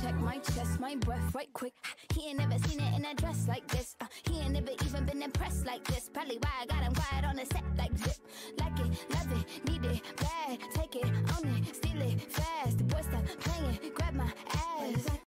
check my chest, my breath right quick. He ain't never seen it in a dress like this. He ain't never even been impressed like this. Probably why I got him quiet on the set like zip. Like it, love it, need it, bad. Take it